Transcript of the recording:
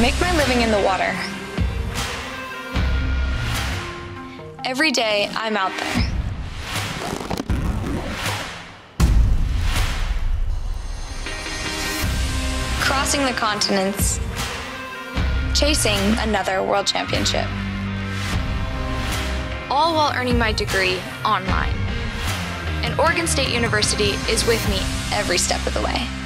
make my living in the water. Every day, I'm out there. Crossing the continents, chasing another world championship. All while earning my degree online. And Oregon State University is with me every step of the way.